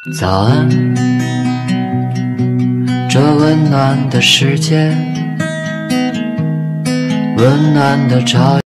早安，这温暖的世界，温暖的朝